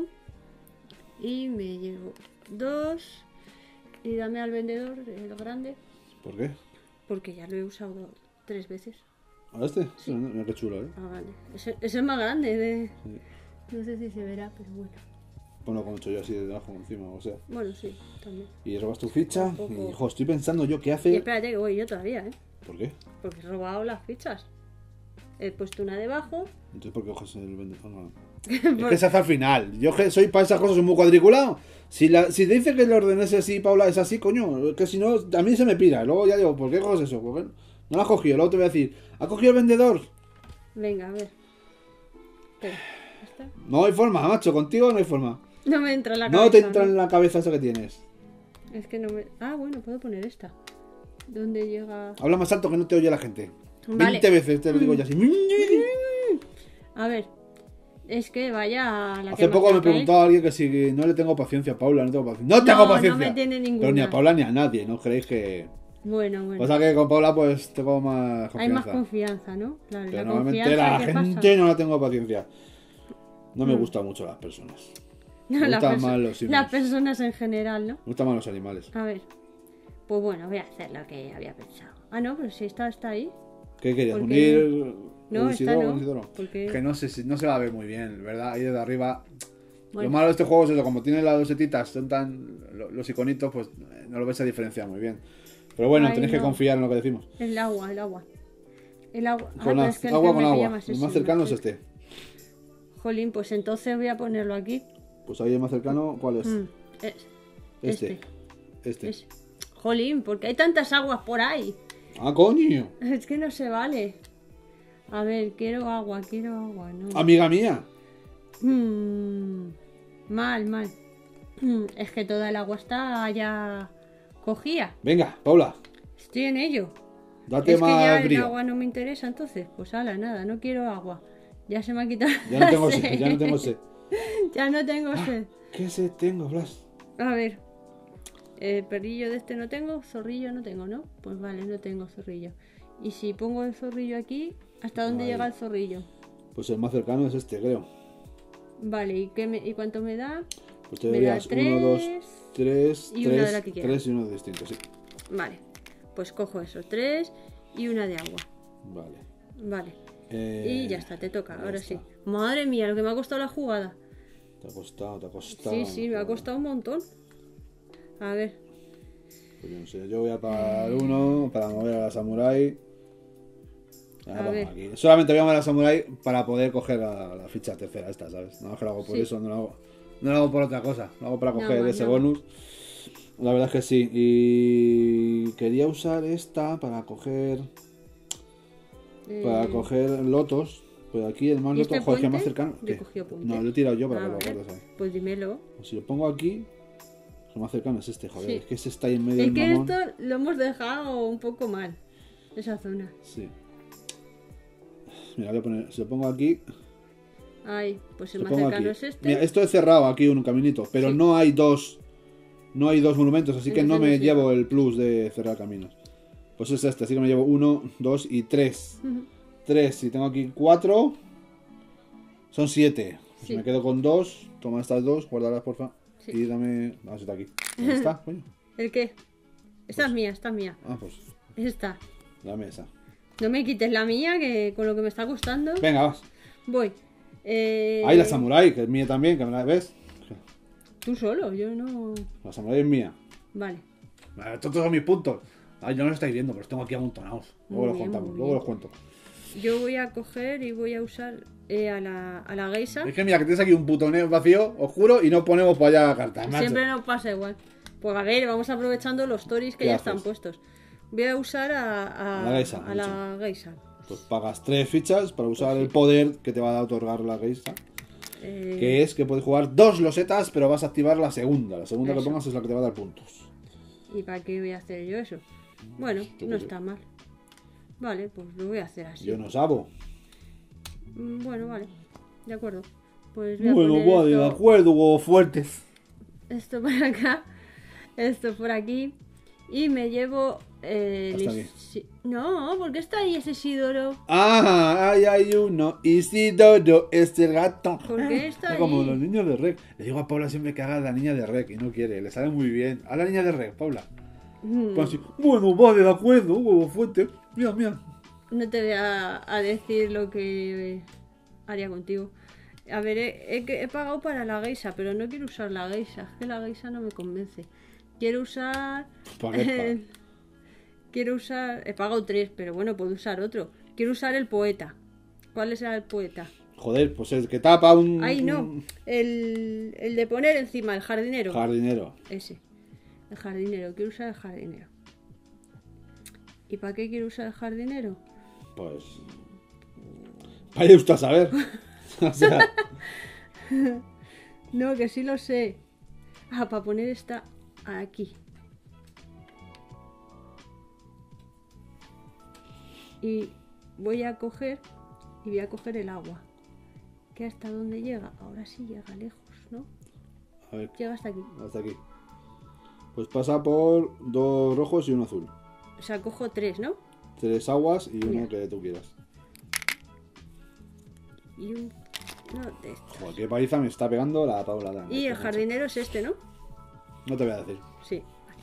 Y me llevo dos. Y dame al vendedor, el grande. ¿Por qué? Porque ya lo he usado tres veces. ¿A este? Sí. Mira qué chulo, ¿eh? Ah, vale. Ese, ese es más grande. De... No sé si se verá, pero bueno. Ponlo como he hecho yo así de debajo encima, o sea. Bueno, sí, también. Y robas tu ficha. Un poco. Y, jo, estoy pensando yo qué Y hace. espérate que voy yo todavía, ¿eh? ¿Por qué? Porque he robado las fichas. He puesto una debajo. Entonces, ¿por qué coges el vendedor? No, no. Es que se hace al final. Yo que soy para esas cosas, soy muy cuadriculado. Si, la, si te dice que el orden es así, Paula, es así, coño. Es que si no, a mí se me pira. Luego ya digo, ¿por qué coges eso? ¿Por qué no lo has cogido? Luego te voy a decir, ¿ha cogido el vendedor? Venga, a ver. Espera, ¿está? No hay forma, macho. Contigo no hay forma. No me entra en la cabeza. No te entra en la cabeza eso que tienes. Es que no me... Ah, bueno, puedo poner esta. ¿Dónde llega? Habla más alto que no te oye la gente. Vale. veinte veces te lo digo ya así. A ver. Es que vaya la Hace que poco más me toca, ¿eh? preguntaba alguien que si no le tengo paciencia a Paula, no tengo paciencia. ¡No tengo No, no paciencia! me tiene ninguna. Pero ni a Paula ni a nadie, ¿no creéis que...? Bueno, bueno. Pasa que con Paula pues tengo más confianza. Hay más confianza, ¿no? Claro, Pero la normalmente confianza, la ¿qué gente pasa? no la tengo paciencia. No me Mm. gustan mucho las personas. No, Me las gustan perso- más los simios. Las personas en general, ¿no? Me gustan más los animales. A ver. Pues bueno, voy a hacer lo que había pensado. Ah, no, pero si esta está ahí. ¿Qué querías? Porque- ¿Unir No, un esta Isidoro no, o un Isidoro? porque- Que no sé si no se va a ver muy bien, ¿verdad? Ahí desde arriba. Bueno. Lo malo de este juego es eso, como tiene las dosetitas, son tan. lo- Los iconitos, pues eh, no lo ves a diferenciar muy bien. Pero bueno, Ay, tenéis que no. confiar en lo que decimos. El agua, el agua. El agua. Ah, Con pero la- es que el agua que con me pilla agua. más El es más el cercano es más este. Jolín, pues entonces voy a ponerlo aquí. Pues ahí el más cercano, ¿cuál es? Mm, es- Este. este. Este. Es- Jolín, porque hay tantas aguas por ahí. ¡Ah, coño! Es que no se vale. A ver, quiero agua, quiero agua, no. Amiga mía. Mm, mal, mal. Mm, es que toda el agua está ya cogida. Venga, Paula, Estoy en ello. date Es que ya más el brío. agua no me interesa, entonces, pues ala, nada, no quiero agua. Ya se me ha quitado. Ya no tengo la sed, ya no tengo sed. Ya no tengo Ah, sed. ¿Qué sed tengo, Blas? A ver. Eh, perrillo de este no tengo, zorrillo no tengo, ¿no? Pues vale, no tengo zorrillo. Y si pongo el zorrillo aquí, ¿hasta dónde Ahí. llega el zorrillo? Pues el más cercano es este, creo. Vale, ¿y, qué me, ¿y cuánto me da? Pues te Me da darías uno, dos, tres, y una de tres, la que quiera. tres y uno distinto, sí. Vale, pues cojo esos tres y una de agua. Vale. Vale. Eh, Y ya está, te toca, ya ahora está. sí. Madre mía, lo que me ha costado la jugada. Te ha costado, te ha costado. Sí, sí, me ha pero costado un montón. A ver, bueno, pues yo no sé, yo voy a pagar uno para mover a la samurai. Ya, A vamos ver. aquí. Solamente voy a mover a la samurai para poder coger la, la ficha tercera esta, ¿sabes? No es que lo hago por Sí. eso, no lo hago, no lo hago por otra cosa. Lo hago para No, coger no, ese no. bonus. La verdad es que sí. Y quería usar esta para coger para eh, coger lotos. Pero aquí el más ¿y loto, este joder, que más puente? cercano. Yo he ¿Qué? cogido puente. No, lo he tirado yo para Ah, que lo vale. guardes ahí. Pues dímelo. Si lo pongo aquí, lo más cercano es este, joder. Sí. Es que ese está ahí en medio Es del que mamón. esto lo hemos dejado un poco mal. Esa zona. Sí. Mira, voy a poner. Si lo pongo aquí. Ay, pues el Lo más pongo cercano aquí. es este. Mira, esto es cerrado aquí, un caminito. Pero Sí. no hay dos. No hay dos monumentos, así que no Entonces me no llevo sirve. el plus de cerrar caminos. Pues es este, así que me llevo uno, dos y tres. Ujú. Tres, si tengo aquí cuatro. Son siete. Pues Sí. me quedo con dos. Toma estas dos, guárdalas, porfa. Sí. Y dame. Ah, está aquí. ¿Dónde está, coño? ¿El qué? Esta es mía, esta es mía. Ah, pues Esta. dame esa. No me quites la mía, que con lo que me está gustando. Venga, vas. Voy. Eh... Ahí la samurai, que es mía también, que me la ves. Tú solo, yo no. La samurai es mía. Vale. Vale, estos son mis puntos. Ay, no los estáis viendo, pero los tengo aquí amontonados. Luego Muy los bien, contamos, muy luego bien. los cuento. Yo voy a coger y voy a usar eh, a la, a la geisha. Es que mira, que tienes aquí un putoneo vacío, oscuro, y no ponemos para allá cartas, macho. Siempre nos pasa igual. Pues a ver, vamos aprovechando los toris que ¿Qué ya haces? están puestos. Voy a usar a, a, A la geisha, a la geisha. Pues pagas tres fichas para usar Pues sí. el poder que te va a otorgar la geisha. Eh, Que es que puedes jugar dos losetas, pero vas a activar la segunda. La segunda que Eso. pongas es la que te va a dar puntos. ¿Y para qué voy a hacer yo eso? Bueno, Yo no qué sé. está mal. Vale, pues lo voy a hacer así. Yo no sabo. Mm, Bueno, vale. De acuerdo. Pues voy a Bueno, poner vale, de esto, acuerdo, huevos fuertes. esto por acá, esto por aquí. Y me llevo... eh, el Hasta aquí. Isi- No, ¿por qué está ahí ese Isidoro? Ah, ay, hay uno. Isidoro, este gato. ¿Por qué está Es como ahí? los niños de Rec. Le digo a Paula siempre que haga la niña de Rec y no quiere. Le sale muy bien. A la niña de Rec, Paula. Mm, Pues así, bueno, vale, de acuerdo, huevo fuerte. Mira, mira. No te voy a, a decir lo que haría contigo. A ver, he, he- he pagado para la geisha, pero no quiero usar la geisha. Es que la geisha no me convence. Quiero usar... ¿Para qué pagas? Quiero usar... He pagado tres, pero bueno, puedo usar otro. Quiero usar el poeta. ¿Cuál es el poeta? Joder, pues el que tapa un. Ay, no. un El, el de poner encima, el jardinero. Jardinero. Ese. El jardinero. Quiero usar el jardinero. ¿Y para qué quiero usar el jardinero? Pues. Vaya usted a saber. O sea, No, que sí lo sé. Ah, para poner esta aquí. Y voy a coger y voy a coger el agua. ¿Que hasta dónde llega? Ahora sí llega lejos, ¿no? a ver, Llega hasta aquí. hasta aquí. Pues pasa por dos rojos y uno azul. O sea, cojo tres, ¿no? Tres aguas y uno Mira. que tú quieras. Y un... No, de estos. Joder, qué paliza me está pegando la Paula. también, Y el macho. jardinero es este, ¿no? No te voy a decir. Sí.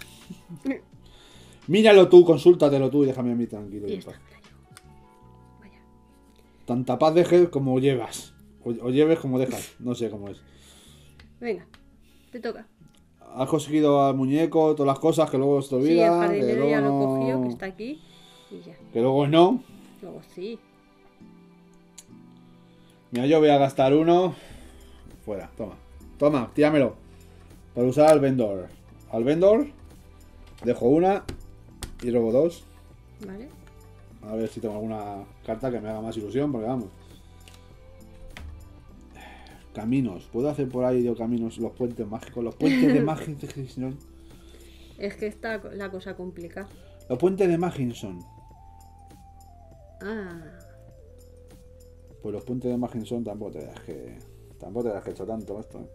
Míralo tú, consúltatelo tú y déjame a mí tranquilo. y Y en esta paz. me la llevo. Vaya. Tanta paz dejes como llevas. O, o lleves como dejas. No sé cómo es. Venga, te toca. Has conseguido al muñeco, todas las cosas que luego se te Sí, el olvida. que jardinero luego ya lo he no- cogido, que está aquí. Y ya. Que luego no. Luego sí. Mira, yo voy a gastar uno. Fuera, toma. Toma, tíramelo. Para usar al vendor. Al vendor. Dejo una. Y luego dos. ¿Vale? A ver si tengo alguna carta que me haga más ilusión. Porque vamos. Caminos. ¿Puedo hacer por ahí yo caminos? Los puentes mágicos. Los puentes de Maginson. Es que está la cosa complicada. Los puentes de Maginson. Ah, Pues los puentes de Maginson tampoco te das que. Tampoco te das que he hecho tanto esto. ¿eh?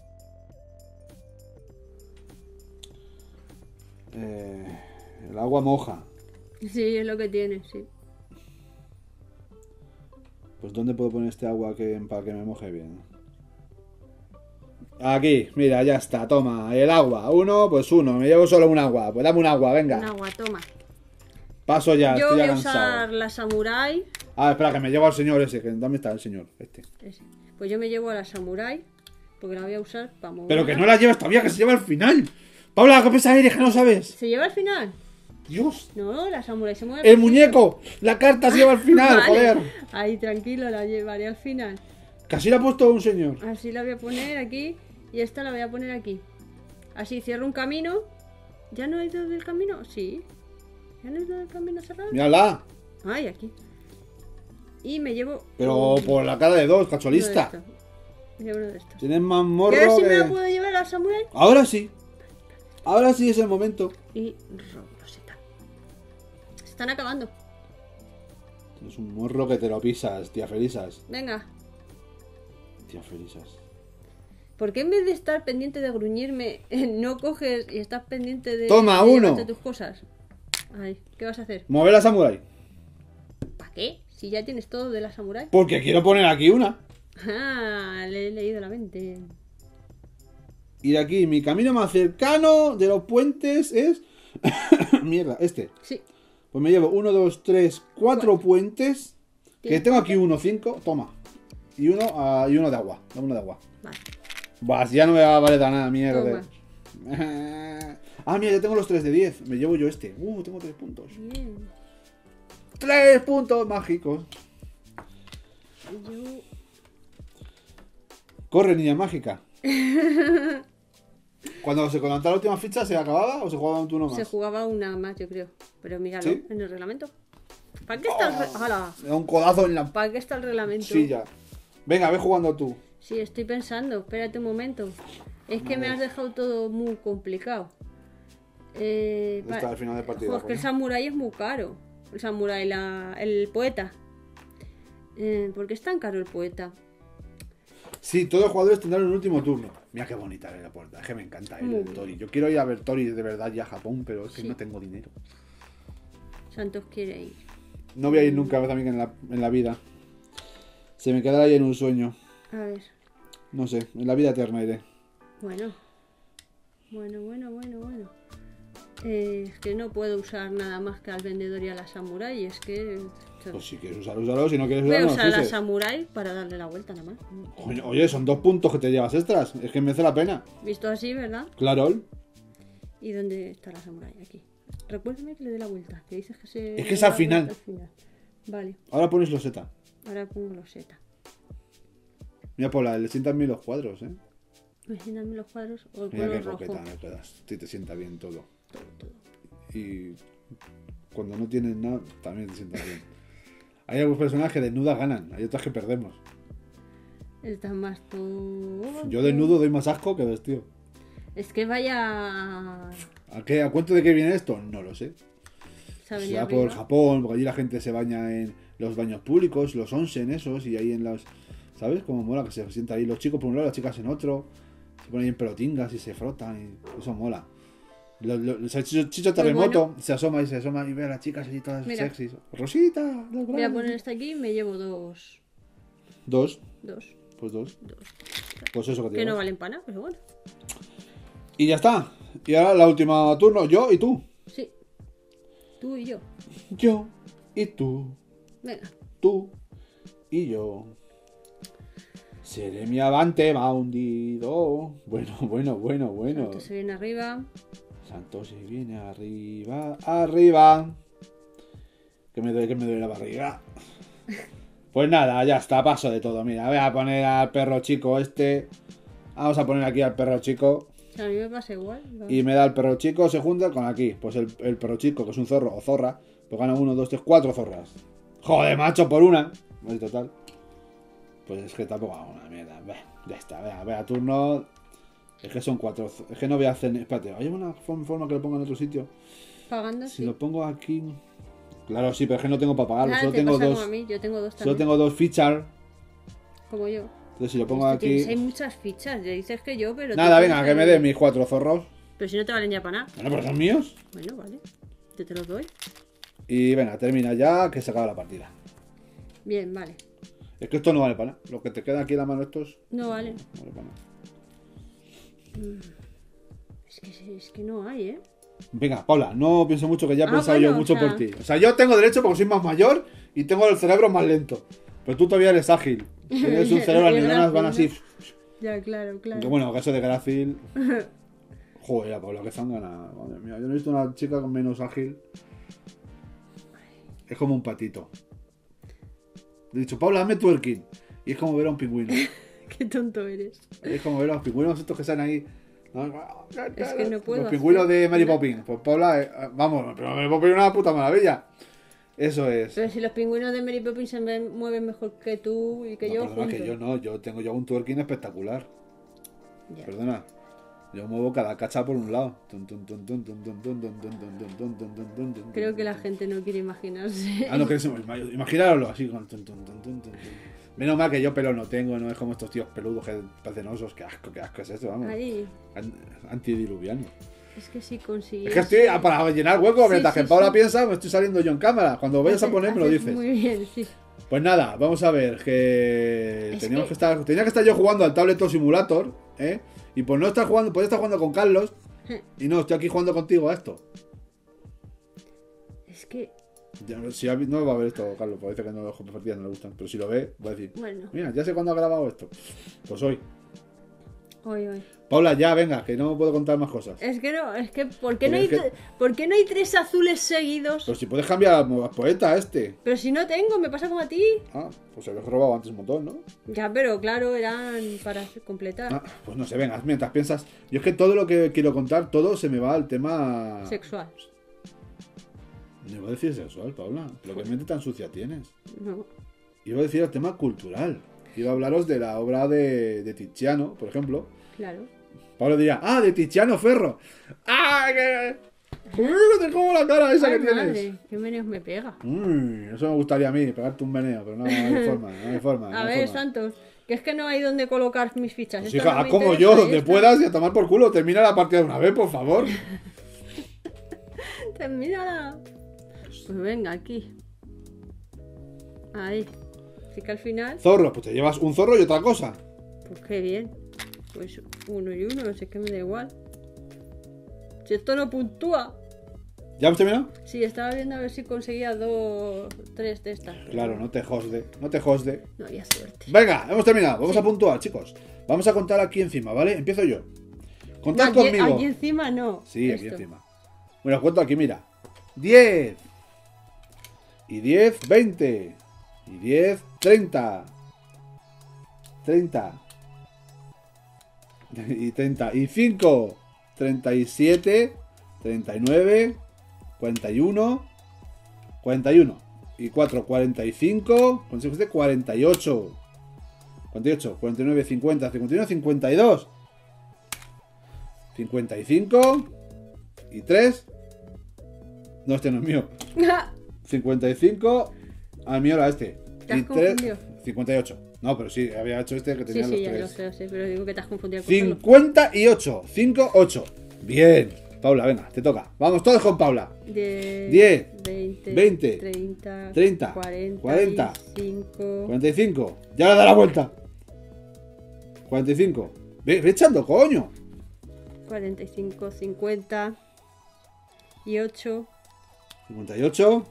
Eh, el agua moja. sí, es lo que tiene, sí. Pues ¿dónde puedo poner este agua que, para que me moje bien? Aquí, mira, ya está, toma, el agua. Uno, pues uno, me llevo solo un agua. Pues dame un agua, venga. Un agua, toma. Paso ya, Yo estoy voy ya a cansado. usar la samurai. Ah, espera, que me llevo al señor ese, que ¿dónde está el señor? Este. Ese. Pues yo me llevo a la samurai. Porque la voy a usar para mover. Pero que no la llevas todavía, que se lleva al final. Paula, ¿qué pesa eres? Que no sabes. ¿Se lleva al final? Dios. No, la samurai se mueve. El muñeco, la carta se lleva al final, Vale. joder. Ahí, tranquilo, la llevaré al final. Casi la ha puesto un señor. Así la voy a poner aquí. Y esta la voy a poner aquí. Así cierro un camino. ¿Ya no he ido del camino? Sí. ¿Ya no he ido del camino cerrado? Mírala. Ay, aquí. Y me llevo. Pero un- por la cara de dos, uno de cacholista. estos. Me llevo uno de estos. Tienes más ¿Y morro ahora sí que... me la puedo llevar a la samurai? Ahora sí. Ahora sí es el momento. Y roseta. Se están acabando. Es un morro que te lo pisas, tía Felisas. Venga. Tía Felisas. ¿Por qué en vez de estar pendiente de gruñirme, no coges y estás pendiente de, Toma, de uno. llevarte tus cosas? Ay, ¿qué vas a hacer? Mover la samurai. ¿Para qué? Si ya tienes todo de la samurai. Porque quiero poner aquí una. Ah, le he leído la mente. Y de aquí, mi camino más cercano de los puentes es... Mierda, este. Sí. Pues me llevo uno, dos, tres, cuatro Cuatro. puentes. Que ¿Tienes tengo aquí uno, cinco. Toma. Y uno, ah, y uno de agua. Dame uno de agua. Vale. Bah, ya no me va a valer de nada, mierda. Toma. Ah, mira, ya tengo los tres de diez. Me llevo yo este. Uh, tengo tres puntos. Bien. Tres puntos mágicos. Yo... Corre, niña mágica. Cuando se conectaba la última ficha, ¿se acababa o se jugaba un turno más? Se jugaba una más, yo creo. Pero míralo, ¿Sí? en el reglamento. ¿Para qué está el re- ¡Hala! Me da un codazo en la ¿Para qué está el reglamento? silla. Venga, ve jugando tú. Sí, estoy pensando. Espérate un momento. Es que A me ver. has dejado todo muy complicado. Eh, Está al final de partida, Jo, es que el coño. samurái es muy caro. El samurái, la... el poeta. Eh, ¿Por qué es tan caro el poeta? Sí, todos los jugadores tendrán un último turno. Mira qué bonita es la puerta. Es que me encanta el, Muy el Tori. Yo quiero ir a ver Tori de verdad ya a Japón, pero es que Sí. no tengo dinero. Santos quiere ir. No voy a ir nunca también en la, en la vida. Se me quedará ahí en un sueño. A ver. No sé, en la vida eterna iré. Bueno. Bueno, bueno, bueno, bueno. Eh, es que no puedo usar nada más que al vendedor y a la samurai. Es que... Pues si quieres usar, úsalo. Si no quieres Voy a usar, no usar a la uses. samurai para darle la vuelta nada más. Coño, oye, son dos puntos que te llevas extras. Es que merece la pena. Visto así, ¿verdad? Claro. ¿Y dónde está la samurai? Aquí. Recuérdame que le dé la vuelta. Que dices que se... Es que es da al la final. vuelta al final. Vale, Ahora pones los Z. ahora pongo los Z. Mira, Paula, le sientan bien los cuadros, ¿eh? Me sientan los cuadros o el Mira qué color rojo. coqueta me quedas. Si te sienta bien todo. Todo, todo. Y cuando no tienes nada, también te sientas bien. Hay algunos personajes que desnudas ganan, hay otras que perdemos. Está más todo. Yo desnudo doy más asco que vestido. Es que vaya. ¿A qué? ¿A cuento de qué viene esto? No lo sé. Se ha Se venido va por arriba. Japón, porque allí la gente se baña en los baños públicos, los onsen esos, y ahí en los... ¿Sabes? Como mola que se sienta ahí los chicos por un lado, las chicas en otro. Se ponen ahí en pelotingas y se frotan, y eso mola. Lo- lo- el Chicho, Chicho Terremoto se asoma y se asoma y ve a las chicas allí todas Mira. sexys. Rosita, los Voy a brazos. poner este aquí y me llevo dos. Dos, Dos. pues dos. Dos. Pues eso que te Que no llevas. valen para nada, pero bueno. Y ya está. Y ahora la última turno, yo y tú. Sí. Tú y yo. Yo y tú. Venga. Tú y yo. Seré mi avante va hundido. Bueno, bueno, bueno, bueno. Santos se viene arriba. Santos se viene arriba, arriba. Que me duele, que me duele la barriga. Pues nada, ya está, paso de todo. Mira, voy a poner al perro chico este. Vamos a poner aquí al perro chico. A mí me pasa igual. ¿no? Y me da el perro chico, se junta con aquí. Pues el, el perro chico, que es un zorro o zorra, pues gana uno, dos, tres, cuatro zorras. Joder, macho, por una. En total. Pues es que tampoco hago una mierda. Bah, ya está, vea, vea, turno. Es que son cuatro. zo- Es que no voy a hacer. Espérate, ¿hay una forma, forma que lo ponga en otro sitio? Pagando, Si sí. lo pongo aquí. Claro, sí, pero es que no tengo para pagarlo. Nada, Solo te tengo pasa dos. como a mí. Yo tengo dos Solo también. tengo dos fichas. Como yo. Entonces si lo pongo Esto tienes- aquí. Hay muchas fichas. Ya dices que yo, pero. tú Nada, tienes venga, que me ahí- dé mis cuatro zorros. Pero si no te valen ya para nada. Bueno, pero son míos. Bueno, vale. Yo te los doy. Y venga, termina ya, que se acaba la partida. Bien, vale. Es que esto no vale para nada. Lo que te queda aquí en la mano, estos. No vale. No vale para nada. Es que, es que no hay, ¿eh? Venga, Paula, no pienso mucho, que ya he Ah, pensado bueno, yo mucho o sea- por ti. O sea, yo tengo derecho porque soy más mayor y tengo el cerebro más lento. Pero tú todavía eres ágil. Tienes un cerebro, las Y neuronas van grácil, así. Ya, claro, Aunque claro. bueno, caso de grácil. Joder, Paula, que zangana. Madre mía, yo no he visto una chica menos ágil. Es como un patito. He dicho, Paula, dame twerking. Y es como ver a un pingüino. Qué tonto eres. Es como ver a los pingüinos estos que salen ahí. Es que no puedo Los pingüinos hacer de Mary nada. Poppins. Pues Paula, eh, vamos, pero Mary Poppins es una puta maravilla. Eso es. Pero si los pingüinos de Mary Poppins se me- mueven mejor que tú y que No, yo perdona, juntos. que yo no, yo tengo yo un twerking espectacular. Ya. Perdona. Yo muevo cada cacha por un lado. Tun, tun, tun, tun, tun, tun, tun, tun, tun, tun, tun, tun, tun, tun, tun, Creo tun, que la tun. gente no quiere imaginarse. Ah, no, que es, imaginaros así con tun, tun, tun, tun, tun, tun. Menos mal que yo pelo no tengo, no es como estos tíos peludos que parecen osos. Qué asco, qué asco es esto, vamos. Ahí. An- Antidiluviano. Es que si consigues. Es que estoy a- para llenar hueco, Sí, mientras sí, que Paula sí. piensa, me estoy saliendo yo en cámara. Cuando vayas a poner, me lo Haces dices. Muy bien, sí. Pues nada, vamos a ver, que Es teníamos que- que estar, tenía que estar yo jugando al Tabletop Simulator, ¿eh? Y por no estar jugando, podía estar jugando con Carlos, y no, estoy aquí jugando contigo a esto. Es que, Ya, si ha- no va a ver esto, Carlos, parece que no los partidas no le gustan, pero si lo ve, va a decir, bueno, mira, ya sé cuándo ha grabado esto. Pues hoy. hoy, hoy. Paula, ya, venga, que no puedo contar más cosas. Es que no, es que, ¿por qué, no Porque hay, es que- tre- ¿por qué no hay tres azules seguidos? Pues si puedes cambiar a poeta este. Pero si no tengo, me pasa como a ti. Ah, pues se lo he robado antes un montón, ¿no? Ya, pero claro, eran para completar. Ah, pues no sé, venga, mientras piensas. Yo es que todo lo que quiero contar, todo se me va al tema. Sexual. No iba a decir sexual, Paula. Pero qué mente tan sucia tienes. No. Iba a decir el tema cultural. Iba a hablaros de la obra de, de Tiziano, por ejemplo. Claro. Pablo diría, ah, de Tiziano Ferro. ¡Ah, que! ¡Uy, te como la cara esa Ay, que tienes! madre, qué menos me pega. Uy, eso me gustaría a mí, pegarte un meneo, pero no, no hay forma, no hay forma. no A hay ver, forma. Santos, que es que no hay donde colocar mis fichas. Pues Esto hija, no haz me como interesa yo, y donde esto- puedas y a tomar por culo. Termina la partida de una vez, por favor. Termínala. Pues venga, aquí. Ahí. Así que al final, Zorro, pues te llevas un zorro y otra cosa. pues qué bien. Pues uno y uno, no sé qué me da igual. Si esto no puntúa. ¿Ya hemos terminado? Sí, estaba viendo a ver si conseguía dos, tres de estas. pero Claro, no te josde, no te josde. No había suerte. Venga, hemos terminado. Vamos Sí. a puntuar, chicos. Vamos a contar aquí encima, ¿vale? Empiezo yo. No, Contad aquí, conmigo. aquí encima no. Sí, aquí Esto. encima. Bueno, os cuento aquí, mira. diez. Y diez, veinte. Y diez, treinta. treinta. Y treinta y cinco. treinta y siete. treinta y nueve. cuarenta y uno. cuarenta y uno. Y cuatro, cuarenta y cinco. Consejo de cuarenta y ocho. cuarenta y ocho, cuarenta y nueve, cincuenta, cincuenta y uno, cincuenta y dos. cincuenta y cinco. Y tres. No, este no es mío. cincuenta y cinco. Al mío era este. ¿Te has Y tres. confundido? cincuenta y ocho. No, pero sí, había hecho este que Sí, tenía sí, los ya lo tres. sé, lo sé, pero digo que te has confundido con solo. cincuenta y ocho. cinco, ocho. Bien. Paula, venga, te toca. Vamos todos con Paula. diez, diez, veinte, veinte, treinta, treinta, cuarenta, cuarenta, cinco, cuarenta y cinco. Ya le da la vuelta. cuarenta y cinco. Ve, ve echando, coño. cuarenta y cinco, cincuenta y ocho, cincuenta y ocho.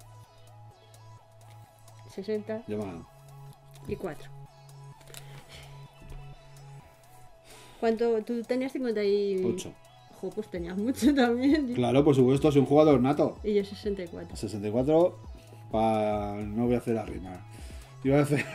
sesenta Ya me ha ganado. y cuatro. ¿Cuánto? ¿Tú tenías cincuenta y ocho. Ojo, pues tenías mucho también. Claro, por supuesto, soy un jugador nato. Y yo sesenta y cuatro. sesenta y cuatro. Pa... No voy a hacer la rima. Iba a hacer.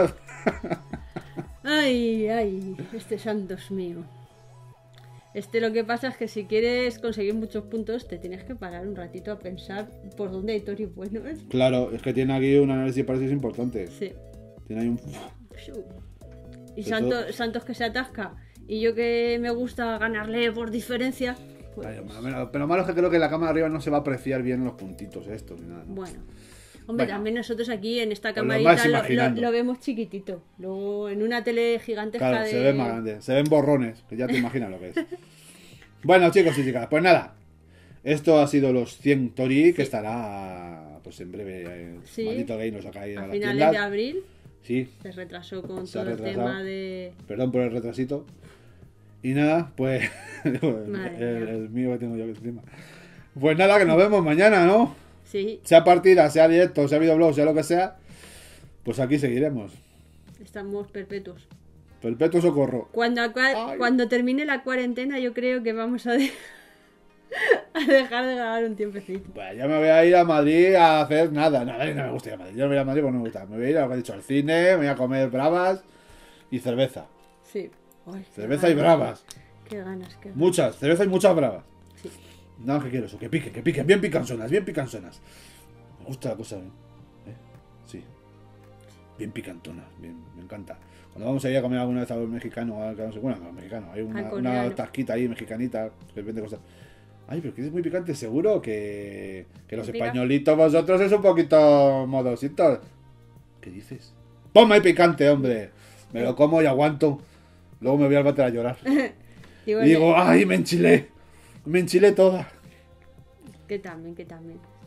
Ay, ay, este Santos mío. Este lo que pasa es que si quieres conseguir muchos puntos te tienes que parar un ratito a pensar por dónde hay toros buenos. Claro, es que tiene aquí un análisis de parálisis importante. Sí. Tiene ahí un. Y Sobre Santos, todo- Santos que se atasca. Y yo que me gusta ganarle por diferencia. Pues, Ay, pero, pero malo es que creo que la cámara arriba no se va a apreciar bien los puntitos estos ni nada. ¿no? bueno. Hombre, Bueno. también nosotros aquí en esta Pues lo camarita vas lo, lo- imaginando. lo vemos chiquitito. Luego en una tele gigantesca Claro, de... se ve más grande. Se ven borrones, que ya te imaginas lo que es. Bueno, chicos y chicas, pues nada. Esto ha sido los cien Tori, que estará pues en breve. Eh, Sí. Maldito Gay nos ha caído A a las finales tiendas. de abril Sí, se retrasó con Se ha todo el retrasado. tema de... perdón por el retrasito. Y nada, pues. el, Madre mía. el mío que tengo yo aquí encima. Pues nada, que nos vemos mañana, ¿no? Sí, Sea partida, sea directo, sea videoblog, sea lo que sea. Pues aquí seguiremos. estamos perpetuos. Perpetuo socorro. Cuando, acua- Ay. cuando termine la cuarentena yo creo que vamos a, de- a dejar de grabar un tiempecito. Bueno, yo me voy a ir a Madrid a hacer nada. Nada, no me gusta ir a Madrid. Yo no voy a ir a Madrid porque no me gusta. Me voy a ir a lo que he dicho, al cine, me voy a comer bravas y cerveza. Sí. Ay, qué Cerveza y ganas, bravas. Qué ganas, qué ganas. Muchas, cerveza y muchas bravas. Sí. Nada más que quiero eso, que pique, que pique, bien picanzonas, bien picanzonas. Me gusta la cosa, ¿eh? Sí. Bien picantonas, bien, me encanta. Cuando vamos a ir a comer alguna vez a los mexicanos, a, no sé, bueno, a los mexicanos, hay Al una, coreano. una tasquita ahí mexicanita que vende cosas. Ay, pero que es muy picante, seguro que, que los Pica. españolitos vosotros es un poquito modositos. ¿Qué dices? ¡Ponme picante, hombre! Me lo como y aguanto. Luego me voy al váter a llorar. Digo, Y digo, ¡ay, me enchilé! Me enchilé toda. que también, que también.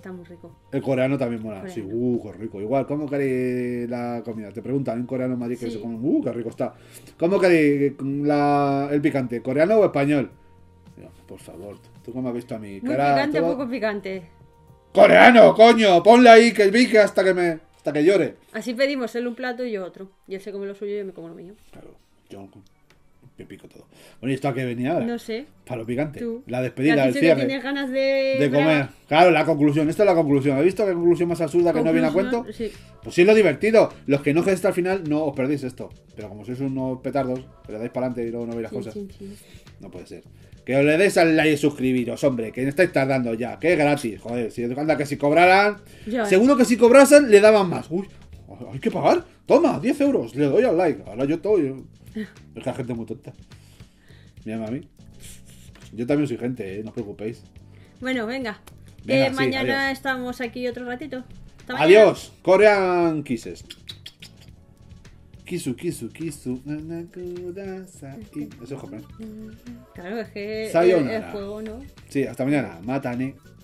está muy rico. El coreano también mola. Coreano. Sí, uh, qué rico. Igual, ¿cómo queréis la comida? Te preguntan, un coreano en Madrid que Sí. se come, uh, qué rico está. ¿Cómo queréis la, el picante? ¿Coreano o español? Digo, por favor, ¿tú cómo has visto a mí? Muy Cara, picante o todo- poco picante. ¡Coreano, coño! Ponle ahí que pique hasta que me. hasta que llore. Así pedimos él un plato y yo otro. Y él se come lo suyo y yo me como lo mío. Claro, yo me pico todo. Bueno, ¿y esto a qué venía ahora? No sé. Para lo picante. Tú. La Que despedida, has el dicho que cierre. tienes ganas de... De braga. comer. Claro, la conclusión. Esto es la conclusión. ¿Has visto qué conclusión más absurda que no viene a Conclusión, cuento? Sí. Pues sí es lo divertido. Los que no quedáis hasta el final, no os perdéis esto. Pero como sois unos petardos, que le dais para adelante y luego no veis las Chin, cosas, chin, chin. no puede ser. Que os le deis al like y suscribiros, hombre, que no estáis tardando ya, que es gratis. Joder, si anda que si cobraran, Ya, eh. seguro que si cobrasen le daban más. Uy, hay que pagar. Toma, diez euros, le doy al like. Ahora yo todo. Yo... Es que la gente es muy tonta. Mira, mami. Yo también soy gente, ¿eh? No os preocupéis. Bueno, venga. Venga, Eh, sí, mañana adiós. estamos aquí otro ratito. Hasta mañana. Adiós, Korean Kisses. Kisu, kisu, kisu. Nanakudasai. Eso es japonés. Claro, es que el, Sayonara. el juego, ¿no? Sí, hasta mañana. Matane.